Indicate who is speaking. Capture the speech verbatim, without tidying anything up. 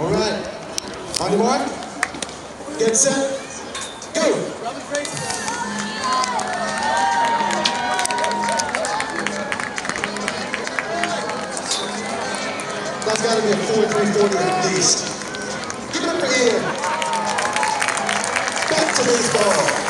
Speaker 1: All right. On your mark. Get set. Go. That's got to be a four three forty at least. Give it up for Ian. Back to baseball.